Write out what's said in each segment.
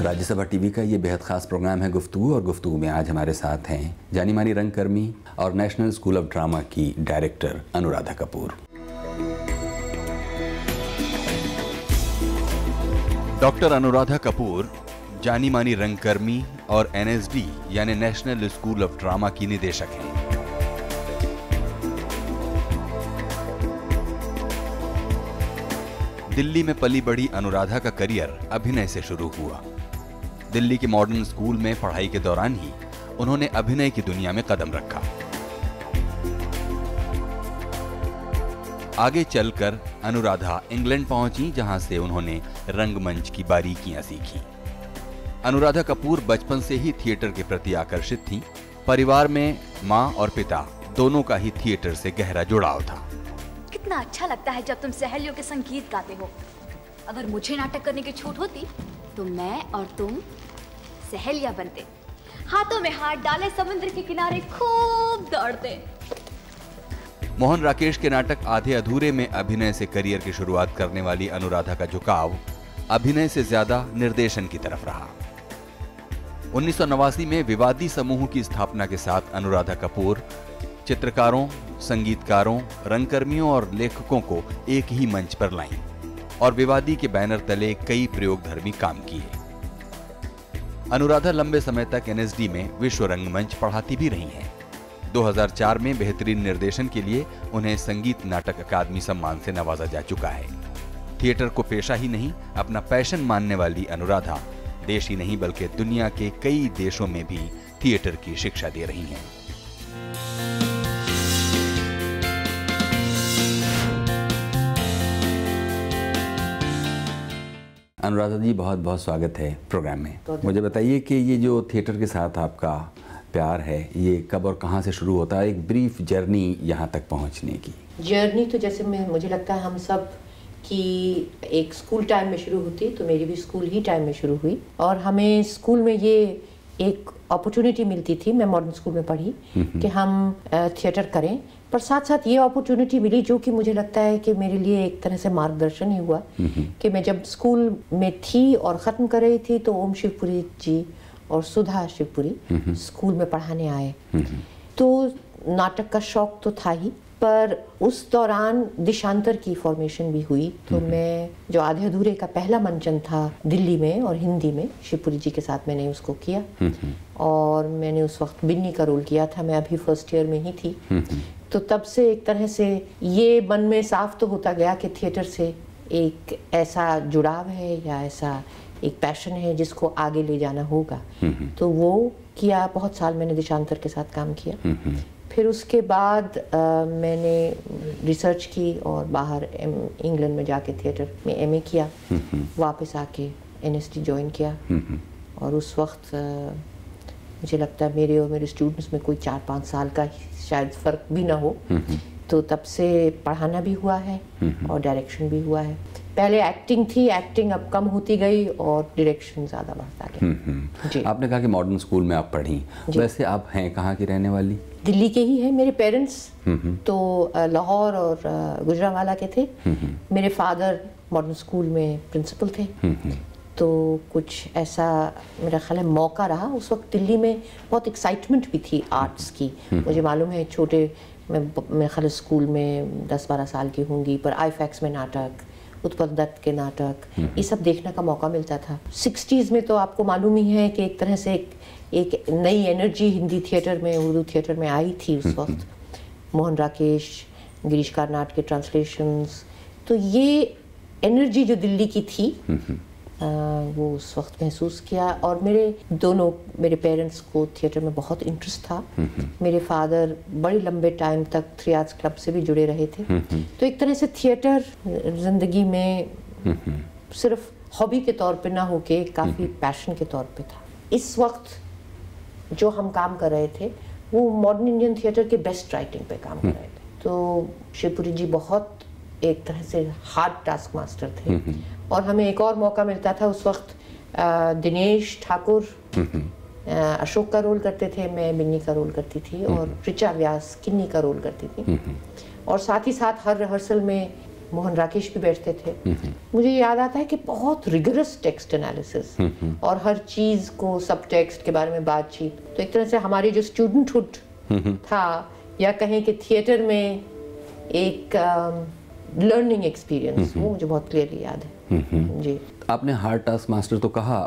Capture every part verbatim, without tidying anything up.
Rajya Sabha TV का ये बेहद ख़ास प्रोग्राम है गुफ्तगू, और गुफ्तगू में आज हमारे साथ हैं जानी मानी रंगकर्मी और नेशनल स्कूल ऑफ ड्रामा की डायरेक्टर अनुराधा कपूर। डॉक्टर अनुराधा कपूर जानी मानी रंगकर्मी और एन एस डी यानी नेशनल स्कूल ऑफ ड्रामा की निदेशक हैं। दिल्ली में पली बड़ी अनुराधा का करियर अभिनय से शुरू हुआ। दिल्ली के मॉडर्न स्कूल में पढ़ाई के दौरान ही उन्होंने अभिनय की दुनिया में कदम रखा। आगे चलकर अनुराधा इंग्लैंड पहुंची, जहां से उन्होंने रंगमंच की बारीकियां सीखी। अनुराधा कपूर बचपन से ही थिएटर के प्रति आकर्षित थीं। परिवार में मां और पिता दोनों का ही थिएटर से गहरा जुड़ाव था। कितना अच्छा लगता है जब तुम सहेलियों के संग गीत गाते हो। अगर मुझे नाटक करने की छूट होती तो मैं और तुम सहेलियां बनते, हाथों में हाथ डाले समुद्र के किनारे खूब दौड़ते। मोहन राकेश के नाटक आधे अधूरे में अभिनय से करियर की शुरुआत करने वाली अनुराधा का झुकाव अभिनय से ज्यादा निर्देशन की तरफ रहा। उन्नीस सौ नवासी में विवादी समूह की स्थापना के साथ अनुराधा कपूर चित्रकारों, संगीतकारों, रंगकर्मियों और लेखकों को एक ही मंच पर लाईं और विवादी के बैनर तले कई प्रयोगधर्मी काम किए। अनुराधा लंबे समय तक एन एस डी में विश्व रंगमंच पढ़ाती भी रही हैं। दो हज़ार चार में बेहतरीन निर्देशन के लिए उन्हें संगीत नाटक अकादमी सम्मान से नवाजा जा चुका है। थिएटर को पेशा ही नहीं, अपना पैशन मानने वाली अनुराधा देश ही नहीं बल्कि दुनिया के कई देशों में भी थिएटर की शिक्षा दे रही हैं। अनुराधा जी, बहुत बहुत स्वागत है प्रोग्राम में। मुझे बताइए कि ये जो थिएटर के साथ आपका प्यार है, ये कब और कहाँ से शुरू होता है? एक ब्रीफ जर्नी यहाँ तक पहुँचने की। जर्नी तो जैसे मैं मुझे लगता है हम सब की एक स्कूल टाइम में शुरू होती, तो मेरी भी स्कूल ही टाइम में शुरू हुई। और हमें स्कूल में ये एक अपॉर्चुनिटी मिलती थी, मैं मॉडर्न स्कूल में पढ़ी, कि हम थिएटर करें, पर साथ साथ ये अपॉर्चुनिटी मिली जो कि मुझे लगता है कि मेरे लिए एक तरह से मार्गदर्शन ही हुआ। कि मैं जब स्कूल में थी और ख़त्म कर रही थी तो ओम शिवपुरी जी और सुधा शिवपुरी स्कूल में पढ़ाने आए। तो नाटक का शौक तो था ही, पर उस दौरान देशांतर की फॉर्मेशन भी हुई। तो मैं जो आधे अधूरे का पहला मंचन था दिल्ली में और हिंदी में, शिवपुरी जी के साथ मैंने उसको किया। और मैंने उस वक्त बिन्नी का रोल किया था, मैं अभी फर्स्ट ईयर में ही थी। तो तब से एक तरह से ये मन में साफ तो होता गया कि थिएटर से एक ऐसा जुड़ाव है या ऐसा एक पैशन है जिसको आगे ले जाना होगा। तो वो किया, बहुत साल मैंने देशांतर के साथ काम किया। फिर उसके बाद आ, मैंने रिसर्च की और बाहर इंग्लैंड में जाके थिएटर में एम ए किया। वापस आके एन एस डी ज्वाइन किया। और उस वक्त आ, मुझे लगता है मेरे और मेरे स्टूडेंट्स में कोई चार पाँच साल का शायद फ़र्क भी ना हो। तो तब से पढ़ाना भी हुआ है और डायरेक्शन भी हुआ है। पहले एक्टिंग थी, एक्टिंग अब कम होती गई और डायरेक्शन ज़्यादा बढ़ता गया। जी, आपने कहा कि मॉडर्न स्कूल में आप पढ़ी, वैसे आप हैं कहाँ की रहने वाली? दिल्ली के ही हैं। मेरे पेरेंट्स तो लाहौर और गुजरांवाला के थे। मेरे फादर मॉडर्न स्कूल में प्रिंसिपल थे। तो कुछ ऐसा मेरा ख्याल है मौका रहा। उस वक्त दिल्ली में बहुत एक्साइटमेंट भी थी आर्ट्स की। मुझे मालूम है छोटे मैं मेरे ख्याल स्कूल में दस बारह साल की होंगी, पर आई फैक्स में नाटक, उत्पल दत्त के नाटक, ये सब देखने का मौका मिलता था। सिक्सटीज़ में तो आपको मालूम ही है कि एक तरह से एक, एक नई एनर्जी हिंदी थिएटर में, उर्दू थिएटर में आई थी उस वक्त। मोहन राकेश, गिरीश कार्नाड के ट्रांसलेशंस, तो ये एनर्जी जो दिल्ली की थी आ, वो उस वक्त महसूस किया। और मेरे दोनों मेरे पेरेंट्स को थिएटर में बहुत इंटरेस्ट था। मेरे फादर बड़े लंबे टाइम तक थ्री आर्ट्स क्लब से भी जुड़े रहे थे। तो एक तरह से थिएटर ज़िंदगी में सिर्फ हॉबी के तौर पे ना होके काफ़ी पैशन के तौर पे था। इस वक्त जो हम काम कर रहे थे वो मॉडर्न इंडियन थिएटर के बेस्ट राइटिंग पे काम कर रहे थे। तो शिवपुरी जी बहुत एक तरह से हार्ड टास्क मास्टर थे। और हमें एक और मौका मिलता था उस वक्त, आ, दिनेश ठाकुर अशोक का रोल करते थे, मैं बिन्नी का रोल करती थी, और ऋचा व्यास किन्नी का रोल करती थी। और साथ ही साथ हर रिहर्सल में मोहन राकेश भी बैठते थे। मुझे याद आता है कि बहुत रिगरस टेक्स्ट एनालिसिस और हर चीज़ को सब टेक्स्ट के बारे में बातचीत। तो एक तरह से हमारी जो स्टूडेंटहुड था या कहें कि थिएटर में एक लर्निंग uh, एक्सपीरियंस, वो मुझे बहुत क्लियरली याद है। जी, आपने हार्ड टास्क मास्टर तो कहा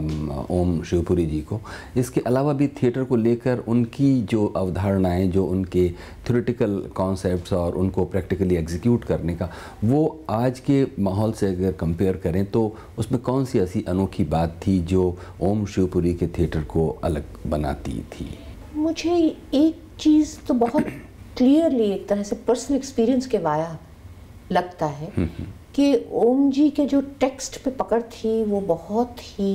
ओम शिवपुरी जी को, इसके अलावा भी थिएटर को लेकर उनकी जो अवधारणाएं, जो उनके थ्योरेटिकल कॉन्सेप्ट्स और उनको प्रैक्टिकली एग्जीक्यूट करने का, वो आज के माहौल से अगर कंपेयर करें तो उसमें कौन सी ऐसी अनोखी बात थी जो ओम शिवपुरी के थिएटर को अलग बनाती थी? मुझे एक चीज़ तो बहुत क्लियरली एक तरह से पर्सनल एक्सपीरियंस के वाया लगता है कि ओम जी के जो टेक्स्ट पे पकड़ थी वो बहुत ही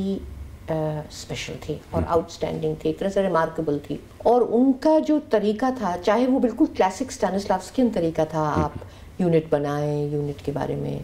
स्पेशल uh, थी और आउटस्टैंडिंग थी, एक तरह से रिमार्केबल थी। और उनका जो तरीका था, चाहे वो बिल्कुल क्लासिक स्टैनिस्लावस्कियन तरीका था, आप यूनिट बनाएं, यूनिट के बारे में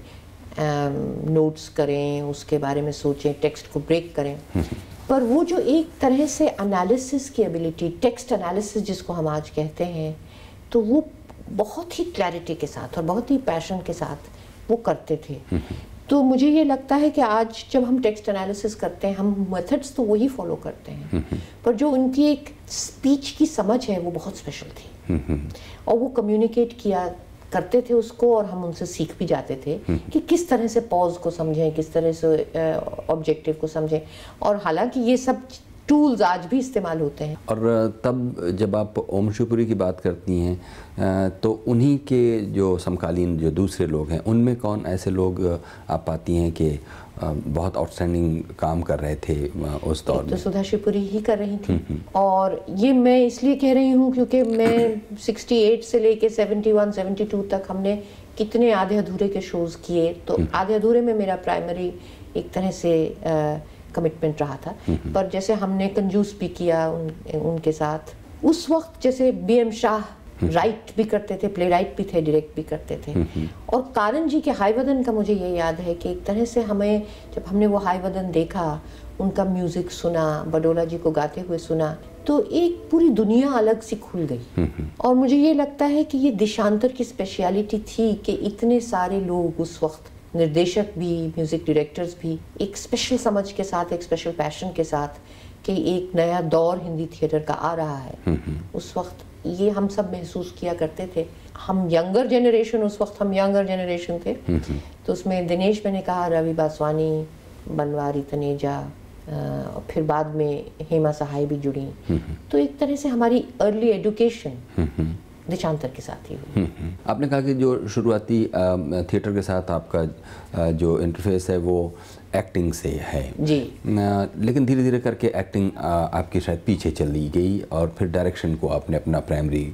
नोट्स um, करें, उसके बारे में सोचें, टेक्स्ट को ब्रेक करें, पर वो जो एक तरह से एनालिसिस की एबिलिटी, टेक्स्ट एनालिसिस जिसको हम आज कहते हैं, तो वो बहुत ही क्लैरिटी के साथ और बहुत ही पैशन के साथ वो करते थे। तो मुझे ये लगता है कि आज जब हम टेक्स्ट एनालिसिस करते हैं, हम मेथड्स तो वही फॉलो करते हैं, पर जो उनकी एक स्पीच की समझ है वो बहुत स्पेशल थी और वो कम्युनिकेट किया करते थे उसको, और हम उनसे सीख भी जाते थे कि किस तरह से पॉज को समझें, किस तरह से ऑब्जेक्टिव को समझें। और हालांकि ये सब टूल्स आज भी इस्तेमाल होते हैं। और तब जब आप ओम शिवपुरी की बात करती हैं तो उन्हीं के जो समकालीन जो दूसरे लोग हैं, उनमें कौन ऐसे लोग आप पाती हैं कि बहुत आउटस्टैंडिंग काम कर रहे थे उस दौर में? तो सुधा शिवपुरी ही कर रही थी, और ये मैं इसलिए कह रही हूँ क्योंकि मैं अड़सठ से लेके इकहत्तर बहत्तर तक हमने कितने आधे अधूरे के शोज़ किए। तो आधे अधूरे में मेरा प्राइमरी एक तरह से आ, कमिटमेंट रहा था, पर जैसे हमने कंजूस भी किया उन, उनके साथ। उस वक्त जैसे बी एम शाह राइट भी करते थे, प्ले राइट भी थे, डायरेक्ट भी करते थे। और कारण जी के हाय वदन का मुझे ये याद है कि एक तरह से हमें, जब हमने वो हाय वदन देखा, उनका म्यूजिक सुना, बडोला जी को गाते हुए सुना, तो एक पूरी दुनिया अलग सी खुल गई। और मुझे ये लगता है कि ये देशांतर की स्पेशलिटी थी कि इतने सारे लोग उस वक्त, निर्देशक भी, म्यूजिक डायरेक्टर्स भी, एक स्पेशल समझ के साथ, एक स्पेशल पैशन के साथ कि एक नया दौर हिंदी थिएटर का आ रहा है। उस वक्त ये हम सब महसूस किया करते थे। हम यंगर जनरेशन, उस वक्त हम यंगर जनरेशन थे, तो उसमें दिनेश, मैंने कहा, रवि बासवानी, बनवारी तनेजा, और फिर बाद में हेमा सहाय भी जुड़ी। तो एक तरह से हमारी अर्ली एजुकेशन देशांतर के साथ ही हुई। आपने कहा कि जो शुरुआती थिएटर के साथ आपका जो इंटरफेस है वो एक्टिंग से है जी, लेकिन धीरे धीरे करके एक्टिंग आपकी शायद पीछे चली गई और फिर डायरेक्शन को आपने अपना प्राइमरी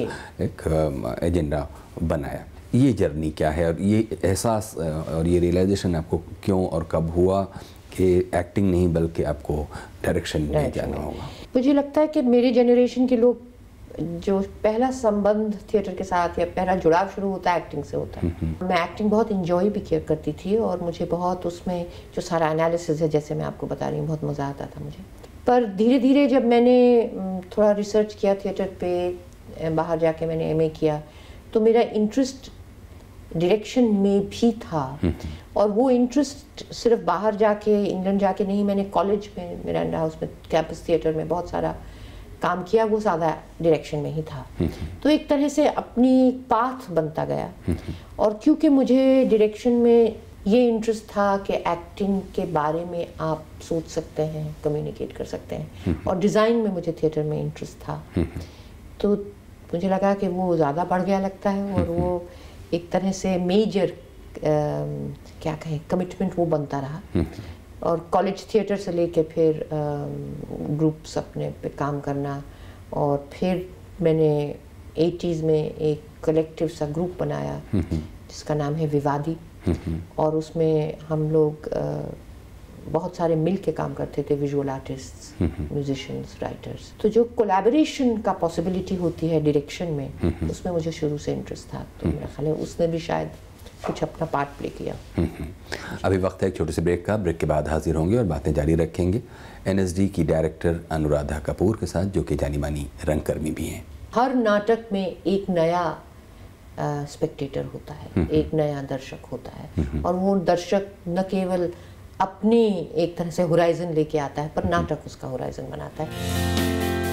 एक एजेंडा बनाया। ये जर्नी क्या है और ये एहसास और ये रियलाइजेशन आपको क्यों और कब हुआ कि एक्टिंग नहीं बल्कि आपको डायरेक्शन में जाना होगा? मुझे लगता है कि मेरे जनरेशन के लोग, जो पहला संबंध थिएटर के साथ या पहला जुड़ाव शुरू होता है एक्टिंग से होता है। मैं एक्टिंग बहुत इंजॉय भी किया करती थी और मुझे बहुत उसमें जो सारा एनालिसिस है, जैसे मैं आपको बता रही हूँ, बहुत मज़ा आता था मुझे। पर धीरे धीरे जब मैंने थोड़ा रिसर्च किया थिएटर पे, बाहर जाके मैंने एम ए किया, तो मेरा इंटरेस्ट डायरेक्शन में भी था। और वो इंटरेस्ट सिर्फ बाहर जाके, इंग्लैंड जाके नहीं, मैंने कॉलेज में, मिरांडा हाउस में, कैंपस थिएटर में बहुत सारा काम किया, वो सादा डायरेक्शन में ही था। तो एक तरह से अपनी पाथ बनता गया। और क्योंकि मुझे डायरेक्शन में ये इंटरेस्ट था कि एक्टिंग के बारे में आप सोच सकते हैं, कम्युनिकेट कर सकते हैं, और डिज़ाइन में मुझे थिएटर में इंटरेस्ट था, तो मुझे लगा कि वो ज़्यादा बढ़ गया लगता है, और वो एक तरह से मेजर क्या कहें कमिटमेंट वो बनता रहा। और कॉलेज थिएटर से लेके फिर ग्रुप्स अपने पे काम करना, और फिर मैंने एटीज़ में एक कलेक्टिव सा ग्रुप बनाया जिसका नाम है विवादी, और उसमें हम लोग आ, बहुत सारे मिल के काम करते थे, विजुअल आर्टिस्ट्स, म्यूजिशियंस, राइटर्स। तो जो कोलैबोरेशन का पॉसिबिलिटी होती है डायरेक्शन में, उसमें मुझे शुरू से इंटरेस्ट था, तो मेरा ख्याल है उसने भी शायद कुछ अपना पार्ट प्ले किया। अभी वक्त है एक छोटे से ब्रेक का। ब्रेक के बाद हाजिर होंगे और बातें जारी रखेंगे एन एस डी की डायरेक्टर अनुराधा कपूर के साथ, जो कि जानी मानी रंगकर्मी भी हैं। हर नाटक में एक नया स्पेक्टेटर होता है, एक नया दर्शक होता है। और वो दर्शक न केवल अपनी एक तरह से होराइजन लेके आता है, पर नाटक उसका होराइजन बनाता है।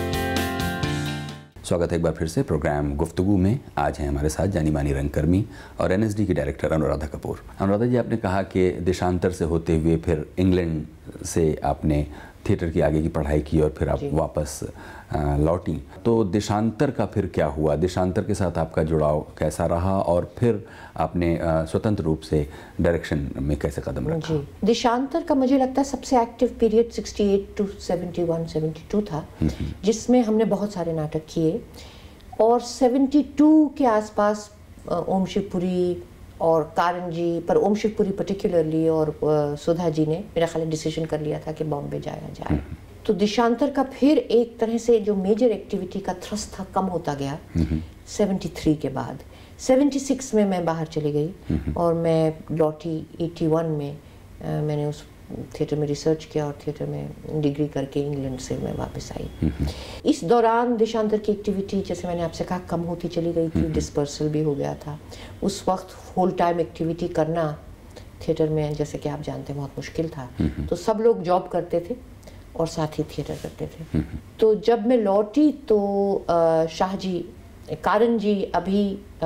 स्वागत है एक बार फिर से प्रोग्राम गुफ्तगू में। आज हैं हमारे साथ जानी मानी रंगकर्मी और एन एस डी की डायरेक्टर अनुराधा कपूर। अनुराधा जी, आपने कहा कि देशांतर से होते हुए फिर इंग्लैंड से आपने थिएटर की आगे की पढ़ाई की और फिर आप वापस लौटी, तो देशांतर का फिर क्या हुआ? देशांतर के साथ आपका जुड़ाव कैसा रहा और फिर आपने स्वतंत्र रूप से डायरेक्शन में कैसे कदम रखा? जी, देशांतर का मुझे लगता है सबसे एक्टिव पीरियड अड़सठ टू इकहत्तर बहत्तर था, जिसमें हमने बहुत सारे नाटक किए। और बहत्तर के आसपास ओम शिवपुरी और कारण जी, पर ओम शिवपुरी पर्टिकुलरली और सुधा जी ने मेरा ख्याल डिसीजन कर लिया था कि बॉम्बे जाया जाए। तो देशांतर का फिर एक तरह से जो मेजर एक्टिविटी का थ्रस्ट था कम होता गया तिहत्तर के बाद। छिहत्तर में मैं बाहर चली गई और मैं लौटी इक्यासी में। आ, मैंने उस थिएटर में रिसर्च किया और थिएटर में डिग्री करके इंग्लैंड से मैं वापस आई। इस दौरान देशांतर की एक्टिविटी, जैसे मैंने आपसे कहा, कम होती चली गई थी, डिस्पर्सल भी हो गया था। उस वक्त फुल टाइम एक्टिविटी करना थिएटर में, जैसे कि आप जानते हैं, बहुत मुश्किल था। तो सब लोग जॉब करते थे और साथ ही थिएटर करते थे। तो जब मैं लौटी तो आ, शाह जी, कारण जी अभी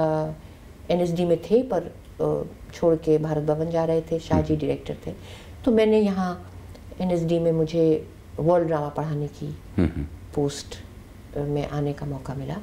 एन एस डी में थे, पर आ, छोड़ के भारत भवन जा रहे थे। शाह जी डायरेक्टर थे। तो मैंने यहाँ एन एस डी में मुझे वर्ल्ड ड्रामा पढ़ाने की पोस्ट में आने का मौका मिला।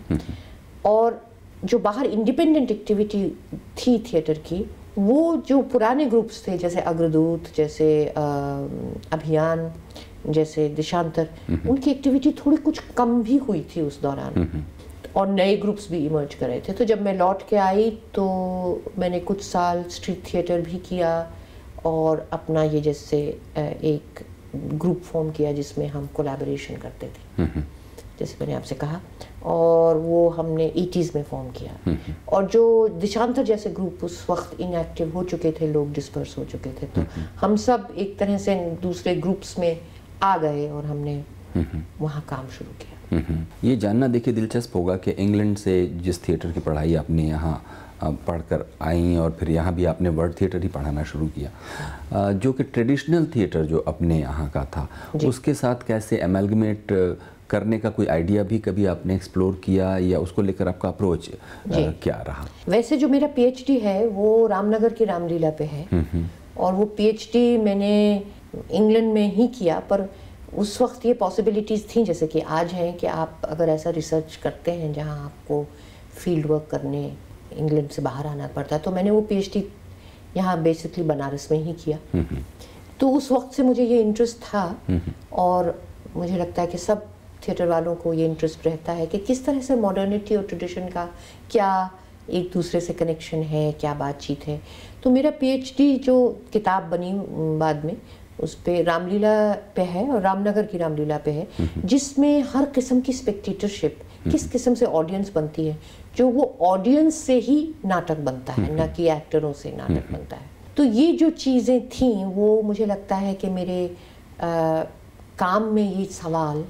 और जो बाहर इंडिपेंडेंट एक्टिविटी थी थिएटर की, वो जो पुराने ग्रुप्स थे, जैसे अग्रदूत, जैसे आ, अभियान, जैसे देशांतर, उनकी एक्टिविटी थोड़ी कुछ कम भी हुई थी उस दौरान और नए ग्रुप्स भी इमर्ज कर रहे थे। तो जब मैं लौट के आई तो मैंने कुछ साल स्ट्रीट थिएटर भी किया और अपना ये जैसे एक ग्रुप फॉर्म किया जिसमें हम कोलैबोरेशन करते थे, जैसे मैंने आपसे कहा, और वो हमने एटीज़ में फॉर्म किया। और जो देशांतर जैसे ग्रुप उस वक्त इनएक्टिव हो चुके थे, लोग डिस्पर्स हो चुके थे, तो हम सब एक तरह से दूसरे ग्रुप्स में आ गए और हमने वहाँ काम शुरू किया। ये जानना देखिए दिलचस्प होगा कि इंग्लैंड से जिस थिएटर की पढ़ाई आपने यहाँ पढ़कर आई और फिर यहाँ भी आपने वर्ल्ड थिएटर ही पढ़ाना शुरू किया, जो कि ट्रेडिशनल थिएटर जो अपने यहाँ का था, उसके साथ कैसे एमलगमेट करने का कोई आइडिया भी कभी आपने एक्सप्लोर किया, या उसको लेकर आपका अप्रोच क्या रहा? वैसे जो मेरा पीएचडी है वो रामनगर की रामलीला पे है और वो पीएचडी मैंने इंग्लैंड में ही किया, पर उस वक्त ये पॉसिबिलिटीज़ थी जैसे कि आज हैं कि आप अगर ऐसा रिसर्च करते हैं जहाँ आपको फील्ड वर्क करने इंग्लैंड से बाहर आना पड़ता है, तो मैंने वो पीएचडी यहाँ बेसिकली बनारस में ही किया। तो उस वक्त से मुझे ये इंटरेस्ट था और मुझे लगता है कि सब थिएटर वालों को ये इंटरेस्ट रहता है कि किस तरह से मॉडर्निटी और ट्रेडिशन का क्या एक दूसरे से कनेक्शन है, क्या बातचीत है। तो मेरा पीएचडी जो किताब बनी बाद में उस पे रामलीला पे है और रामनगर की रामलीला पे है, जिसमें हर किस्म की स्पेक्टेटरशिप, किस किस्म से ऑडियंस बनती है, जो वो ऑडियंस से ही नाटक बनता है, ना कि एक्टरों से नाटक बनता है। तो ये जो चीज़ें थी वो मुझे लगता है कि मेरे आ, काम में ये सवाल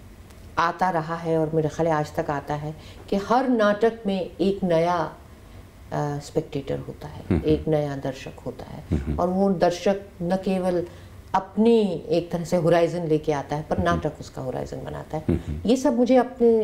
आता रहा है और मेरे ख्याल आज तक आता है कि हर नाटक में एक नया स्पेक्टेटर होता है, एक नया दर्शक होता है। और वो दर्शक न केवल अपनी एक तरह से होराइजन लेके आता है, पर नाटक उसका होराइजन बनाता है। ये सब मुझे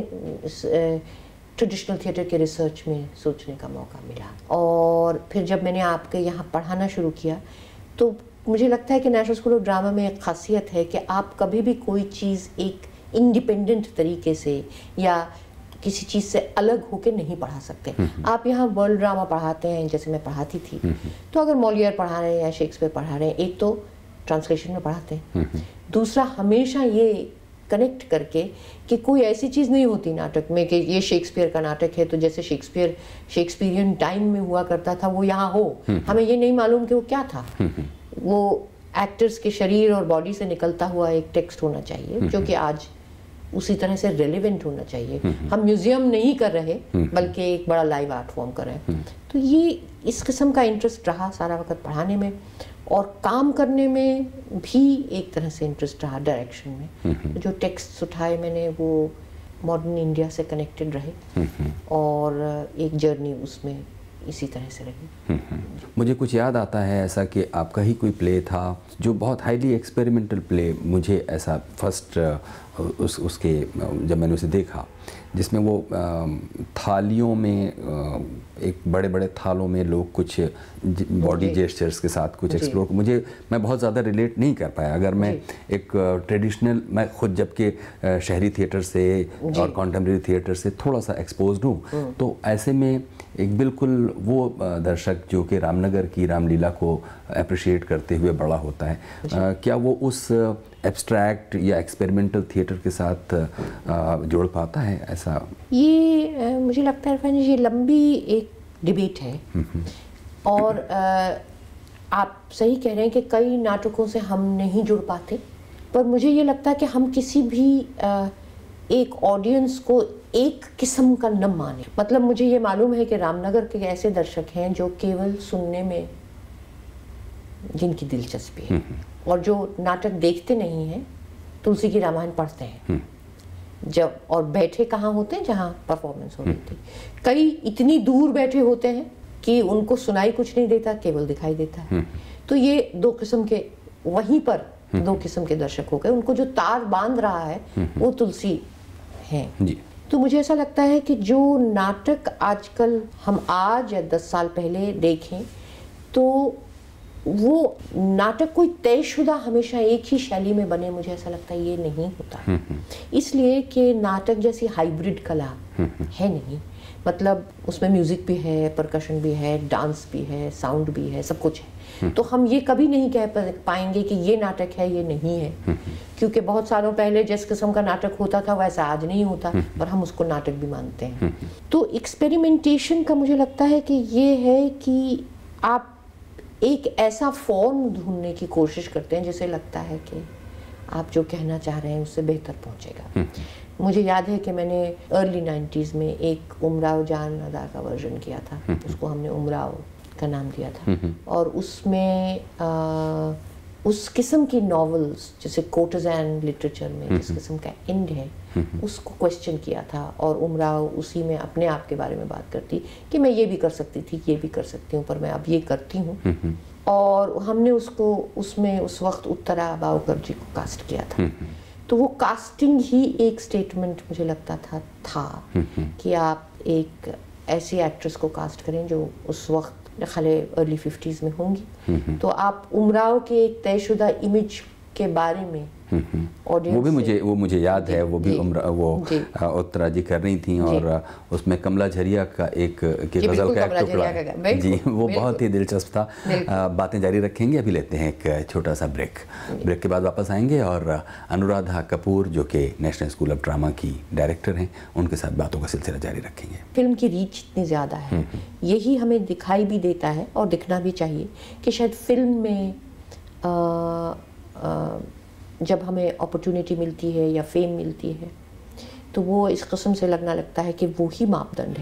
अपने ट्रेडिशनल थिएटर के रिसर्च में सोचने का मौका मिला। और फिर जब मैंने आपके यहाँ पढ़ाना शुरू किया तो मुझे लगता है कि नेशनल स्कूल ऑफ ड्रामा में एक खासियत है कि आप कभी भी कोई चीज़ एक इंडिपेंडेंट तरीके से या किसी चीज़ से अलग होकर नहीं पढ़ा सकते। आप यहाँ वर्ल्ड ड्रामा पढ़ाते हैं, जैसे मैं पढ़ाती थी, तो अगर मॉलियर पढ़ा रहे हैं या शेक्सपियर पढ़ा रहे हैं, एक तो ट्रांसलेशन में पढ़ाते हैं, दूसरा हमेशा ये कनेक्ट करके कि कोई ऐसी चीज़ नहीं होती नाटक में कि ये शेक्सपियर का नाटक है तो जैसे शेक्सपियर शेक्सपियरियन टाइम में हुआ करता था वो यहाँ हो, हमें ये नहीं मालूम कि वो क्या था। वो एक्टर्स के शरीर और बॉडी से निकलता हुआ एक टेक्स्ट होना चाहिए जो कि आज उसी तरह से रेलेवेंट होना चाहिए। हम म्यूजियम नहीं कर रहे बल्कि एक बड़ा लाइव आर्ट फॉर्म कर रहे हैं। तो ये इस किस्म का इंटरेस्ट रहा सारा वक्त पढ़ाने में, और काम करने में भी एक तरह से इंटरेस्ट रहा डायरेक्शन में। जो टेक्स्ट उठाए मैंने वो मॉडर्न इंडिया से कनेक्टेड रहे और एक जर्नी उसमें इसी तरह से रही। मुझे कुछ याद आता है ऐसा कि आपका ही कोई प्ले था जो बहुत हाईली एक्सपेरिमेंटल प्ले, मुझे ऐसा फर्स्ट उस उसके जब मैंने उसे देखा, जिसमें वो थालियों में एक बड़े बड़े थालों में लोग कुछ बॉडी जेस्चर्स के साथ कुछ एक्सप्लोर, मुझे मैं बहुत ज़्यादा रिलेट नहीं कर पाया। अगर मैं एक ट्रेडिशनल, मैं खुद जबकि शहरी थिएटर से और कॉन्टेम्प्रेरी थिएटर से थोड़ा सा एक्सपोज्ड हूँ, तो ऐसे में एक बिल्कुल वो दर्शक जो कि रामनगर की रामलीला को अप्रिशिएट करते हुए बड़ा होता है, आ, क्या वो उस एब्स्ट्रैक्ट या एक्सपेरिमेंटल थिएटर के साथ आ, जोड़ पाता है ऐसा? ये आ, मुझे लगता है इरफान जी, ये लंबी एक डिबेट है और आ, आप सही कह रहे हैं कि कई नाटकों से हम नहीं जुड़ पाते, पर मुझे ये लगता है कि हम किसी भी आ, एक ऑडियंस को एक किस्म का न माने। मतलब मुझे ये मालूम है कि रामनगर के ऐसे दर्शक हैं जो केवल सुनने में जिनकी दिलचस्पी है और जो नाटक देखते नहीं हैं, तुलसी की रामायण पढ़ते हैं जब, और बैठे कहाँ होते हैं जहाँ परफॉर्मेंस हो रही थी। कई इतनी दूर बैठे होते हैं कि उनको सुनाई कुछ नहीं देता, केवल दिखाई देता है। तो ये दो किस्म के, वहीं पर दो किस्म के दर्शक हो गए। उनको जो तार बांध रहा है वो तुलसी है जी। तो मुझे ऐसा लगता है कि जो नाटक आजकल हम आज या दस साल पहले देखें, तो वो नाटक कोई तयशुदा हमेशा एक ही शैली में बने, मुझे ऐसा लगता है ये नहीं होता। इसलिए कि नाटक जैसी हाइब्रिड कला है नहीं, मतलब उसमें म्यूजिक भी है, परकशन भी है, डांस भी है, साउंड भी है, सब कुछ है। तो हम ये कभी नहीं कह पाएंगे कि ये नाटक है, ये नहीं है, क्योंकि बहुत सालों पहले जिस किस्म का नाटक होता था वैसा आज नहीं होता, पर हम उसको नाटक भी मानते हैं। तो एक्सपेरिमेंटेशन का मुझे लगता है कि ये है कि आप एक ऐसा फॉर्म ढूंढने की कोशिश करते हैं जिसे लगता है कि आप जो कहना चाह रहे हैं उससे बेहतर पहुंचेगा। मुझे याद है कि मैंने अर्ली नाइन्टीज़ में एक उमराव जान अदा का वर्जन किया था, उसको हमने उमराव का नाम दिया था, और उसमें आ, उस किस्म की नॉवेल्स जैसे कोर्टेज़न लिटरेचर में जिस किस्म का एंड है उसको क्वेश्चन किया था, और उमराव उसी में अपने आप के बारे में बात करती कि मैं ये भी कर सकती थी, ये भी कर सकती हूँ, पर मैं अब ये करती हूँ। और हमने उसको उसमें उस वक्त उत्तरा बावकर जी को कास्ट किया था। तो वो कास्टिंग ही एक स्टेटमेंट मुझे लगता था था कि आप एक ऐसी एक्ट्रेस को कास्ट करें जो उस वक्त खाली अर्ली फिफ्टीज़ में होंगी, तो आप उमराव के एक तयशुदा इमेज के बारे में वो भी मुझे वो मुझे याद है, वो भी उम्र वो उत्तरा जी कर रही थी, और उसमें कमला झरिया का एक के गज़ल का एक टुकड़ा जी, वो बहुत ही दिलचस्प था। बातें जारी रखेंगे, अभी लेते हैं एक छोटा सा ब्रेक। ब्रेक के बाद वापस आएंगे और अनुराधा कपूर जो कि नेशनल स्कूल ऑफ ड्रामा की डायरेक्टर हैं, उनके साथ बातों का सिलसिला जारी रखेंगे। फिल्म की रीच इतनी ज़्यादा है, यही हमें दिखाई भी देता है और दिखना भी चाहिए कि शायद फिल्म में आ, आ, जब हमें अपॉर्चुनिटी मिलती है या फेम मिलती है तो वो इस किस्म से लगना लगता है कि वो ही मापदंड है।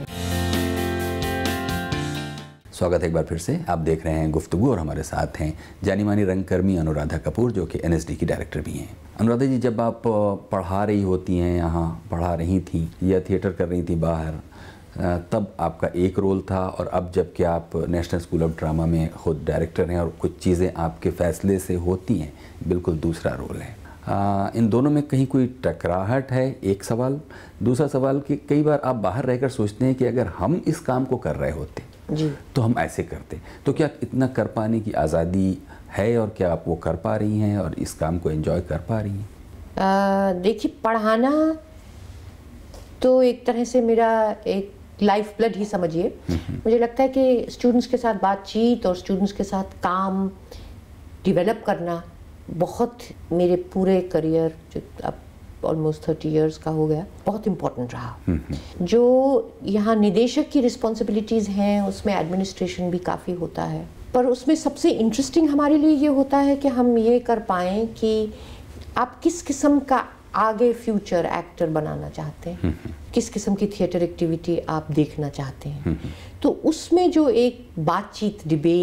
स्वागत है एक बार फिर से, आप देख रहे हैं गुफ्तगू और हमारे साथ हैं जानी मानी रंगकर्मी अनुराधा कपूर जो कि एन एस डी की डायरेक्टर भी हैं। अनुराधा जी, जब आप पढ़ा रही होती हैं, यहाँ पढ़ा रही थी या थिएटर कर रही थी बाहर, तब आपका एक रोल था, और अब जब कि आप नेशनल स्कूल ऑफ ड्रामा में खुद डायरेक्टर हैं और कुछ चीज़ें आपके फ़ैसले से होती हैं, बिल्कुल दूसरा रोल है। आ, इन दोनों में कहीं कोई टकराहट है? एक सवाल। दूसरा सवाल कि कई बार आप बाहर रहकर सोचते हैं कि अगर हम इस काम को कर रहे होते जी तो हम ऐसे करते, तो क्या इतना कर पाने की आज़ादी है, और क्या आप वो कर पा रही हैं और इस काम को एंजॉय कर पा रही हैं? देखिए, पढ़ाना तो एक तरह से मेरा एक लाइफ ब्लड ही समझिए। मुझे लगता है कि स्टूडेंट्स के साथ बातचीत और स्टूडेंट्स के साथ काम डिवेलप करना बहुत, मेरे पूरे करियर जो अब ऑलमोस्ट थर्टी इयर्स का हो गया, बहुत इम्पोर्टेंट रहा। जो यहाँ निदेशक की रिस्पॉन्सिबिलिटीज़ हैं उसमें एडमिनिस्ट्रेशन भी काफ़ी होता है, पर उसमें सबसे इंटरेस्टिंग हमारे लिए ये होता है कि हम ये कर पाएँ कि आप किस किस्म का आगे फ्यूचर एक्टर बनाना चाहते हैं, किस किस्म की थिएटर एक्टिविटी आप देखना चाहते हैं। तो उसमें जो एक बातचीत, डिबेट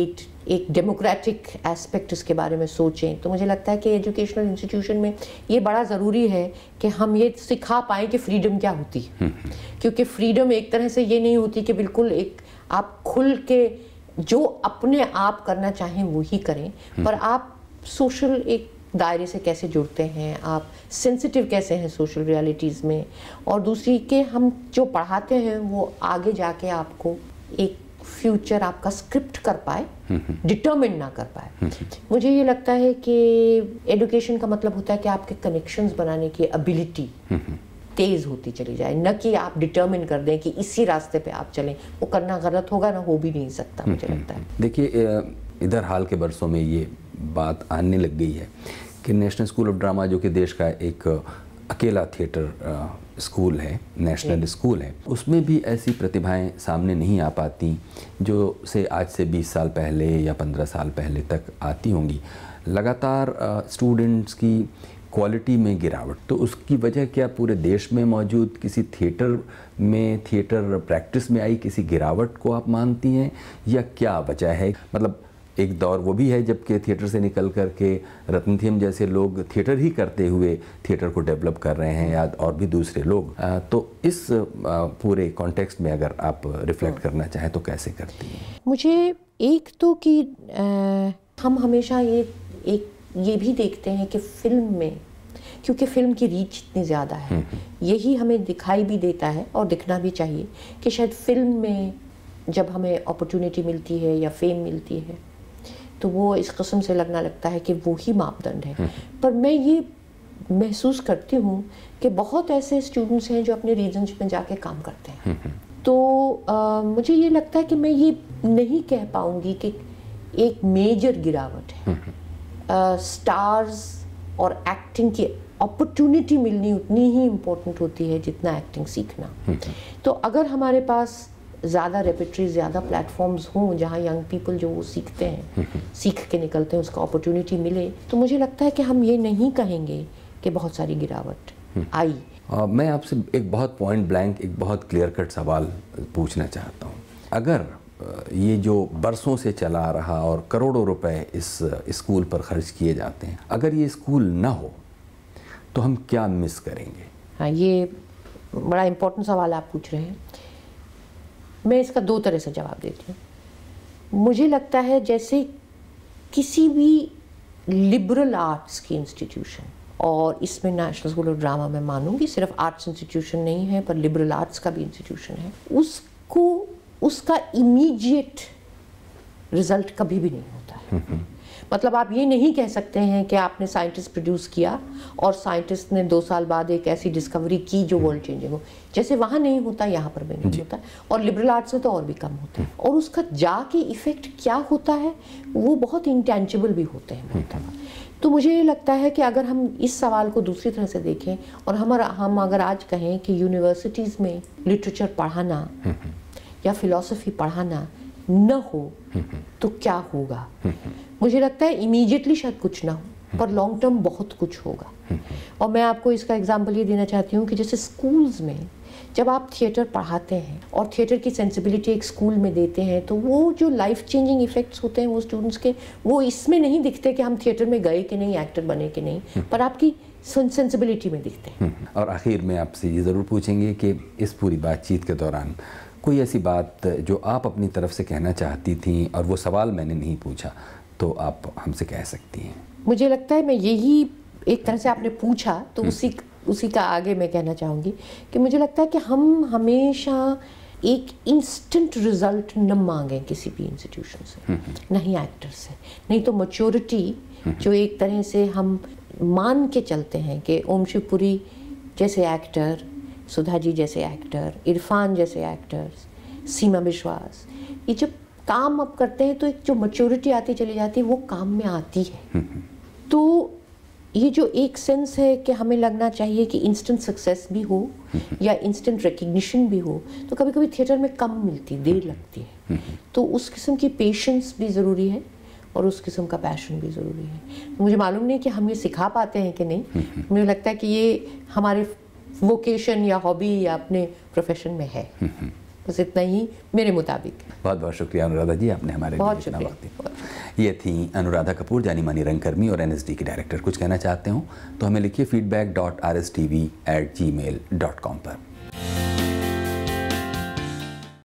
एक डेमोक्रेटिक एस्पेक्ट इसके बारे में सोचें। तो मुझे लगता है कि एजुकेशनल इंस्टीट्यूशन में ये बड़ा ज़रूरी है कि हम ये सिखा पाएँ कि फ्रीडम क्या होती है, क्योंकि फ्रीडम एक तरह से ये नहीं होती कि बिल्कुल एक आप खुल के जो अपने आप करना चाहें वो ही करें, पर आप सोशल एक दायरे से कैसे जुड़ते हैं, आप सेंसिटिव कैसे हैं सोशल रियलिटीज़ में, और दूसरी के हम जो पढ़ाते हैं वो आगे जाके आपको एक फ्यूचर आपका स्क्रिप्ट कर पाए, डिटरमिन ना कर पाए। मुझे ये लगता है कि एजुकेशन का मतलब होता है कि आपके कनेक्शंस बनाने की एबिलिटी तेज होती चली जाए, न कि आप डिटरमिन कर दें कि इसी रास्ते पे आप चलें। वो करना गलत होगा, ना हो भी नहीं सकता मुझे लगता है। देखिए, इधर हाल के बरसों में ये बात आने लग गई है कि नेशनल स्कूल ऑफ ड्रामा, जो कि देश का एक अकेला थिएटर स्कूल है, नेशनल स्कूल है, उसमें भी ऐसी प्रतिभाएं सामने नहीं आ पाती जो से आज से बीस साल पहले या पंद्रह साल पहले तक आती होंगी। लगातार स्टूडेंट्स की क्वालिटी में गिरावट, तो उसकी वजह क्या पूरे देश में मौजूद किसी थिएटर में, थिएटर प्रैक्टिस में आई किसी गिरावट को आप मानती हैं, या क्या वजह है? मतलब एक दौर वो भी है जबकि थिएटर से निकल कर के रत्नथियम जैसे लोग थिएटर ही करते हुए थिएटर को डेवलप कर रहे हैं, या और भी दूसरे लोग। तो इस पूरे कॉन्टेक्स्ट में अगर आप रिफ्लेक्ट करना चाहें तो कैसे करती हैं? मुझे एक तो कि हम हमेशा ये एक ये भी देखते हैं कि फिल्म में, क्योंकि फिल्म की रीच इतनी ज़्यादा है, यही हमें दिखाई भी देता है और दिखना भी चाहिए कि शायद फिल्म में जब हमें अपॉर्चुनिटी मिलती है या फेम मिलती है तो वो इस किस्म से लगना लगता है कि वो ही मापदंड है। पर मैं ये महसूस करती हूँ कि बहुत ऐसे स्टूडेंट्स हैं जो अपने रीजन्स में जाके काम करते हैं। तो आ, मुझे ये लगता है कि मैं ये नहीं कह पाऊँगी कि एक मेजर गिरावट है। स्टार्स uh, और एक्टिंग की अपॉर्चुनिटी मिलनी उतनी ही इम्पोर्टेंट होती है जितना एक्टिंग सीखना। तो अगर हमारे पास ज़्यादा रेपेट्री, ज़्यादा प्लेटफॉर्म्स हों जहाँ यंग पीपल जो वो सीखते हैं, सीख के निकलते हैं, उसका अपॉर्चुनिटी मिले, तो मुझे लगता है कि हम ये नहीं कहेंगे कि बहुत सारी गिरावट आई। uh, मैं आपसे एक बहुत पॉइंट ब्लैंक, एक बहुत क्लियर कट सवाल पूछना चाहता हूँ। अगर ये जो बरसों से चला आ रहा और करोड़ों रुपए इस स्कूल पर खर्च किए जाते हैं, अगर ये स्कूल ना हो तो हम क्या मिस करेंगे? हाँ, ये बड़ा इम्पोर्टेंट सवाल आप पूछ रहे हैं। मैं इसका दो तरह से जवाब देती हूँ। मुझे लगता है जैसे किसी भी लिबरल आर्ट्स की इंस्टीट्यूशन, और इसमें नेशनल स्कूल ऑफ ड्रामा मैं मानूंगी सिर्फ आर्ट्स इंस्टीट्यूशन नहीं है पर लिबरल आर्ट्स का भी इंस्टीट्यूशन है, उसको उसका इमीडिएट रिजल्ट कभी भी नहीं होता है। मतलब आप ये नहीं कह सकते हैं कि आपने साइंटिस्ट प्रोड्यूस किया और साइंटिस्ट ने दो साल बाद एक ऐसी डिस्कवरी की जो वर्ल्ड चेंजिंग हो। जैसे वहाँ नहीं होता, यहाँ पर भी नहीं होता, और लिबरल आर्ट्स में तो और भी कम होता है। और उसका जाके इफेक्ट क्या होता है वो बहुत इंटेंजिबल भी होते हैं बहुत दफा। तो मुझे ये लगता है कि अगर हम इस सवाल को दूसरी तरह से देखें और हमारा हम अगर आज कहें कि यूनिवर्सिटीज़ में लिटरेचर पढ़ाना या फिलॉसफी पढ़ाना न हो तो क्या होगा? मुझे लगता है इमीडिएटली शायद कुछ ना हो, पर लॉन्ग टर्म बहुत कुछ होगा। और मैं आपको इसका एग्जांपल ये देना चाहती हूँ कि जैसे स्कूल्स में जब आप थिएटर पढ़ाते हैं और थिएटर की सेंसिबिलिटी एक स्कूल में देते हैं, तो वो जो लाइफ चेंजिंग इफेक्ट्स होते हैं वो स्टूडेंट्स के, वो इसमें नहीं दिखते कि हम थिएटर में गए कि नहीं, एक्टर बने कि नहीं, पर आपकी सेंसिबिलिटी में दिखते हैं। और आखिर में आपसे ये ज़रूर पूछेंगे कि इस पूरी बातचीत के दौरान कोई ऐसी बात जो आप अपनी तरफ से कहना चाहती थी और वो सवाल मैंने नहीं पूछा, तो आप हमसे कह सकती हैं। मुझे लगता है मैं यही, एक तरह से आपने पूछा तो उसी उसी का आगे मैं कहना चाहूँगी कि मुझे लगता है कि हम हमेशा एक इंस्टेंट रिजल्ट न मांगें किसी भी इंस्टीट्यूशन से, नहीं एक्टर से, नहीं तो मैच्योरिटी जो एक तरह से हम मान के चलते हैं कि ओम शिवपुरी जैसे एक्टर, सुधा जी जैसे एक्टर, इरफान जैसे एक्टर्स, सीमा विश्वास, ये जब काम अब करते हैं तो एक जो मैच्योरिटी आती चली जाती है वो काम में आती है। तो ये जो एक सेंस है कि हमें लगना चाहिए कि इंस्टेंट सक्सेस भी हो या इंस्टेंट रिकग्निशन भी हो, तो कभी कभी थिएटर में कम मिलती, देर लगती है। तो उस किस्म की पेशेंस भी ज़रूरी है और उस किस्म का पैशन भी ज़रूरी है। मुझे मालूम नहीं कि हम ये सिखा पाते हैं कि नहीं। मुझे लगता है कि ये हमारे वोकेशन या हॉबी या अपने प्रोफेशन में है। बस इतना ही मेरे मुताबिक। बहुत बहुत शुक्रिया अनुराधा जी, आपने हमारे बहुत लिए इतना शुक्रिया। वक्त दिया। ये थी अनुराधा कपूर, जानी मानी रंगकर्मी और एन एस डी की डायरेक्टर। कुछ कहना चाहते हो तो हमें लिखिए feedback dot R S T V at gmail dot com पर।